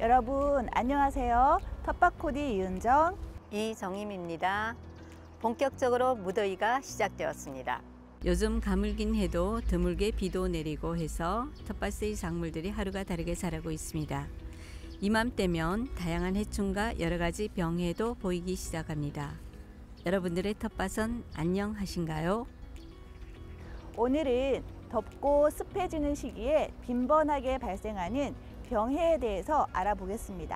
여러분 안녕하세요. 텃밭코디 이은정, 이정임입니다. 본격적으로 무더위가 시작되었습니다. 요즘 가물긴 해도 드물게 비도 내리고 해서 텃밭의 작물들이 하루가 다르게 자라고 있습니다. 이맘때면 다양한 해충과 여러 가지 병해도 보이기 시작합니다. 여러분들의 텃밭은 안녕하신가요? 오늘은 덥고 습해지는 시기에 빈번하게 발생하는 병해에 대해서 알아보겠습니다.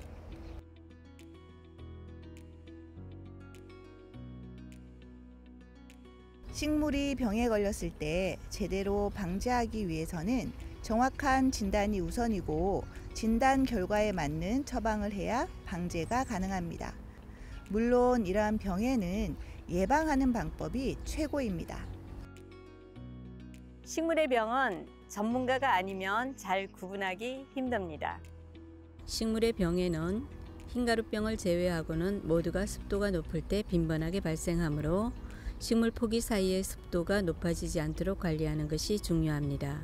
식물이 병에 걸렸을 때 제대로 방지하기 위해서는 정확한 진단이 우선이고 진단 결과에 맞는 처방을 해야 방제가 가능합니다. 물론 이러한 병에는 예방하는 방법이 최고입니다. 식물의 병은 전문가가 아니면 잘 구분하기 힘듭니다. 식물의 병에는 흰가루병을 제외하고는 모두가 습도가 높을 때 빈번하게 발생하므로 식물 포기 사이의 습도가 높아지지 않도록 관리하는 것이 중요합니다.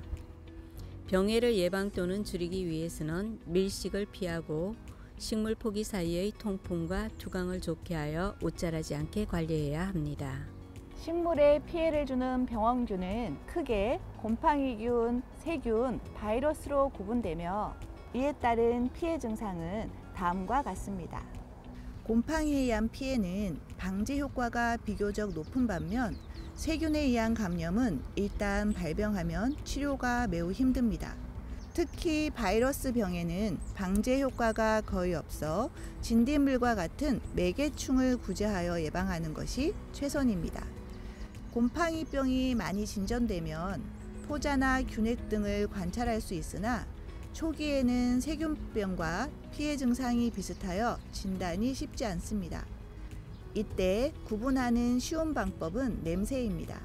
병해를 예방 또는 줄이기 위해서는 밀식을 피하고 식물 포기 사이의 통풍과 투강을 좋게 하여 옷자라지 않게 관리해야 합니다. 식물에 피해를 주는 병원균은 크게 곰팡이균, 세균, 바이러스로 구분되며 이에 따른 피해 증상은 다음과 같습니다. 곰팡이에 의한 피해는 방제 효과가 비교적 높은 반면 세균에 의한 감염은 일단 발병하면 치료가 매우 힘듭니다. 특히 바이러스 병에는 방제 효과가 거의 없어 진딧물과 같은 매개충을 구제하여 예방하는 것이 최선입니다. 곰팡이병이 많이 진전되면 포자나 균핵 등을 관찰할 수 있으나 초기에는 세균병과 피해 증상이 비슷하여 진단이 쉽지 않습니다. 이때 구분하는 쉬운 방법은 냄새입니다.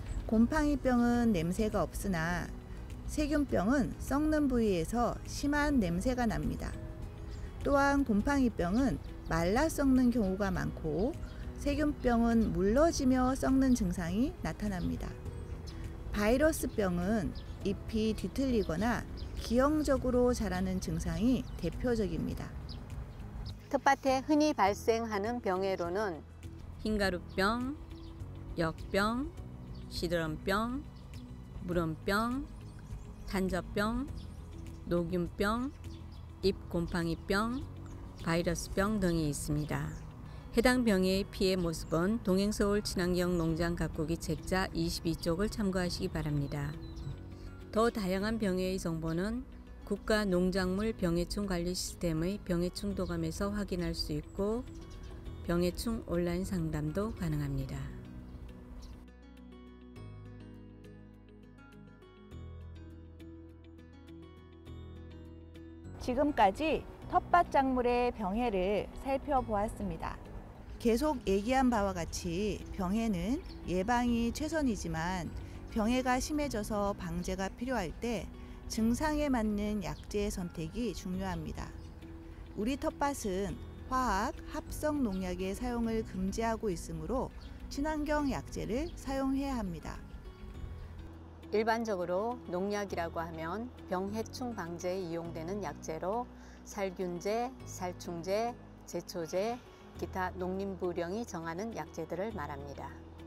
곰팡이병은 냄새가 없으나 세균병은 썩는 부위에서 심한 냄새가 납니다. 또한 곰팡이병은 말라 썩는 경우가 많고 세균병은 물러지며 썩는 증상이 나타납니다. 바이러스병은 잎이 뒤틀리거나 기형적으로 자라는 증상이 대표적입니다. 텃밭에 흔히 발생하는 병해로는 흰가루병, 역병, 시드름병, 물원병, 탄저병, 녹균병, 잎곰팡이병, 바이러스병 등이 있습니다. 해당 병해의 피해 모습은 동행서울 친환경 농장 가꾸기 책자 22쪽을 참고하시기 바랍니다. 더 다양한 병해의 정보는 국가농작물 병해충 관리 시스템의 병해충 도감에서 확인할 수 있고 병해충 온라인 상담도 가능합니다. 지금까지 텃밭 작물의 병해를 살펴보았습니다. 계속 얘기한 바와 같이 병해는 예방이 최선이지만 병해가 심해져서 방제가 필요할 때 증상에 맞는 약제의 선택이 중요합니다. 우리 텃밭은 화학, 합성 농약의 사용을 금지하고 있으므로 친환경 약제를 사용해야 합니다. 일반적으로 농약이라고 하면 병해충 방제에 이용되는 약재로 살균제, 살충제, 제초제, 기타 농림부령이 정하는 약재들을 말합니다.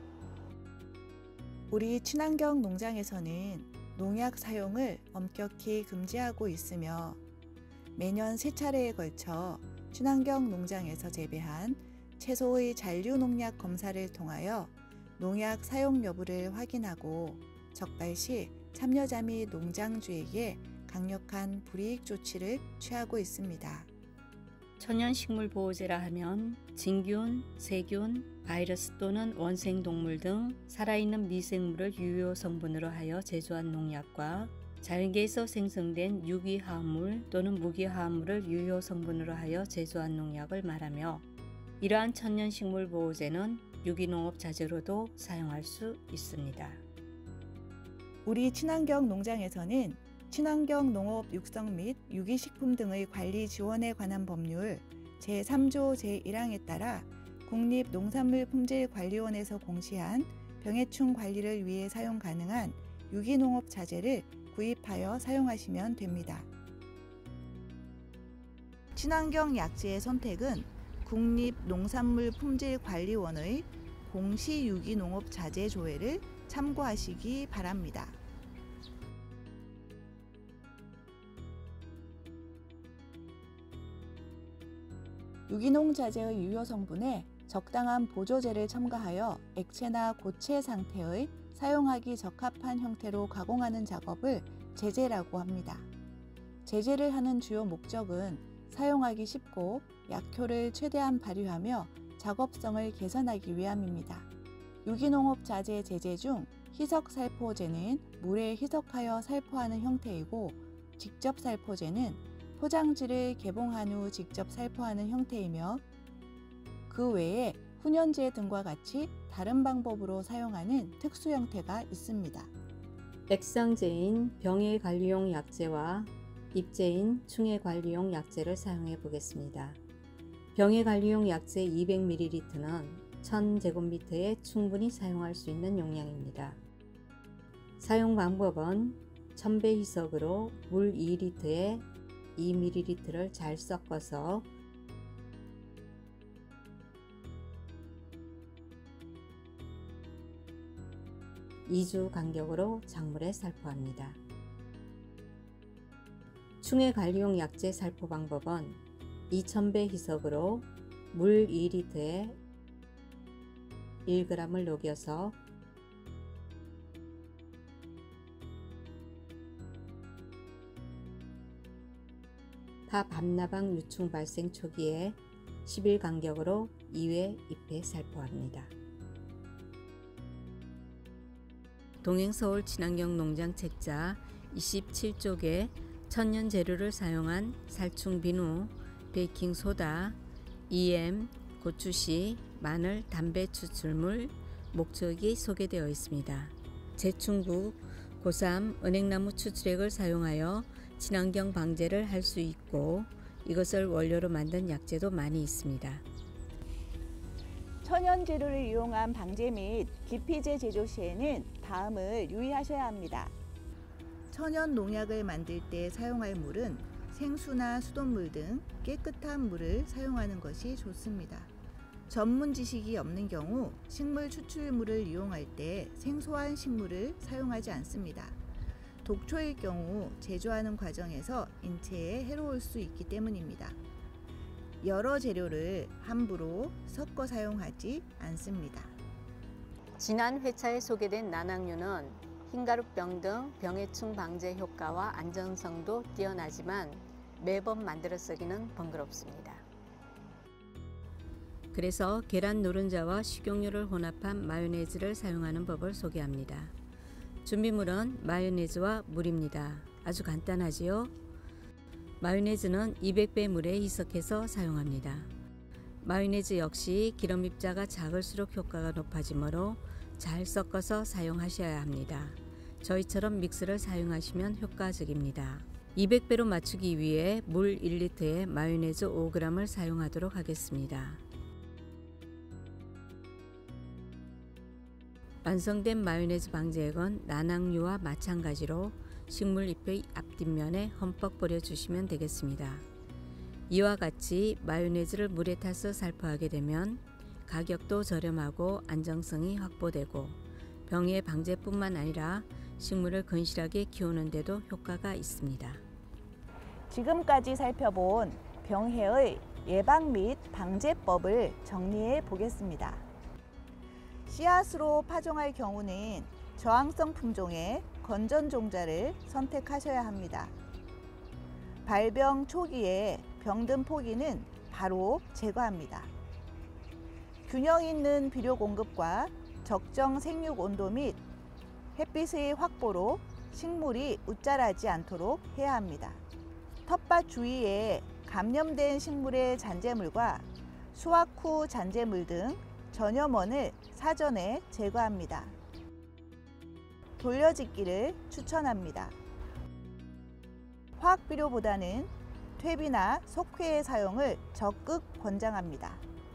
우리 친환경 농장에서는 농약 사용을 엄격히 금지하고 있으며 매년 3차례에 걸쳐 친환경 농장에서 재배한 채소의 잔류 농약 검사를 통하여 농약 사용 여부를 확인하고 적발 시 참여자 및 농장주에게 강력한 불이익 조치를 취하고 있습니다. 천연식물보호제라 하면 진균, 세균, 바이러스 또는 원생동물 등 살아있는 미생물을 유효 성분으로 하여 제조한 농약과 자연계에서 생성된 유기화합물 또는 무기화합물을 유효 성분으로 하여 제조한 농약을 말하며 이러한 천연식물보호제는 유기농업 자재로도 사용할 수 있습니다. 우리 친환경 농장에서는 친환경 농업 육성 및 유기식품 등의 관리 지원에 관한 법률 제3조 제1항에 따라 국립농산물품질관리원에서 공시한 병해충 관리를 위해 사용 가능한 유기농업 자재를 구입하여 사용하시면 됩니다. 친환경 약재의 선택은 국립농산물품질관리원의 공시 유기농업 자재 조회를 참고하시기 바랍니다. 유기농 자재의 유효 성분에 적당한 보조제를 첨가하여 액체나 고체 상태의 사용하기 적합한 형태로 가공하는 작업을 제재라고 합니다. 제재를 하는 주요 목적은 사용하기 쉽고 약효를 최대한 발휘하며 작업성을 개선하기 위함입니다. 유기농업 자재 제재 중 희석살포제는 물에 희석하여 살포하는 형태이고, 직접 살포제는 포장지를 개봉한 후 직접 살포하는 형태이며, 그 외에 훈연제 등과 같이 다른 방법으로 사용하는 특수 형태가 있습니다. 액상제인 병해 관리용 약재와 입제인 충해 관리용 약재를 사용해 보겠습니다. 병해 관리용 약재 200ml는 1000제곱미터에 충분히 사용할 수 있는 용량입니다. 사용 방법은 1000배 희석으로 물 2리터에 2ml를 잘 섞어서 (2주) 간격으로 작물에 살포합니다. 충해 관리용 약재 살포 방법은 2000배 희석으로 물 2리터에 1g을 녹여서 파 밤나방 유충 발생 초기에 10일 간격으로 2회 입회 살포합니다. 동행서울 친환경 농장 책자 27쪽에 천연 재료를 사용한 살충 비누, 베이킹소다, EM, 고추씨, 마늘, 담배 추출물, 목적이 소개되어 있습니다. 제충국, 고삼, 은행나무 추출액을 사용하여 친환경 방제를 할 수 있고, 이것을 원료로 만든 약재도 많이 있습니다. 천연 재료를 이용한 방제 및 기피제 제조 시에는 다음을 유의하셔야 합니다. 천연 농약을 만들 때 사용할 물은 생수나 수돗물 등 깨끗한 물을 사용하는 것이 좋습니다. 전문 지식이 없는 경우 식물 추출물을 이용할 때 생소한 식물을 사용하지 않습니다. 독초일 경우 제조하는 과정에서 인체에 해로울 수 있기 때문입니다. 여러 재료를 함부로 섞어 사용하지 않습니다. 지난 회차에 소개된 난황류는 흰가루병 등 병해충 방제 효과와 안전성도 뛰어나지만 매번 만들어 쓰기는 번거롭습니다. 그래서 계란 노른자와 식용유를 혼합한 마요네즈를 사용하는 법을 소개합니다. 준비물은 마요네즈와 물입니다. 아주 간단하지요? 마요네즈는 200배 물에 희석해서 사용합니다. 마요네즈 역시 기름 입자가 작을수록 효과가 높아지므로 잘 섞어서 사용하셔야 합니다. 저희처럼 믹스를 사용하시면 효과적입니다. 200배로 맞추기 위해 물 1리터에 마요네즈 5g을 사용하도록 하겠습니다. 완성된 마요네즈 방제액은 난황류와 마찬가지로 식물잎의 앞뒷면에 흠뻑 뿌려주시면 되겠습니다. 이와 같이 마요네즈를 물에 타서 살포하게 되면 가격도 저렴하고 안정성이 확보되고 병해 방제뿐만 아니라 식물을 건실하게 키우는 데도 효과가 있습니다. 지금까지 살펴본 병해의 예방 및 방제법을 정리해 보겠습니다. 씨앗으로 파종할 경우는 저항성 품종의 건전종자를 선택하셔야 합니다. 발병 초기에 병든 포기는 바로 제거합니다. 균형 있는 비료 공급과 적정 생육 온도 및 햇빛의 확보로 식물이 웃자라지 않도록 해야 합니다. 텃밭 주위에 감염된 식물의 잔재물과 수확 후 잔재물 등 전염원을 사전에 제거합니다. 돌려짓기를 추천합니다. 화학비료보다는 퇴비나 석회의 사용을 적극 권장합니다.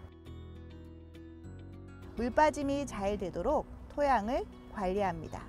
물빠짐이 잘 되도록 토양을 관리합니다.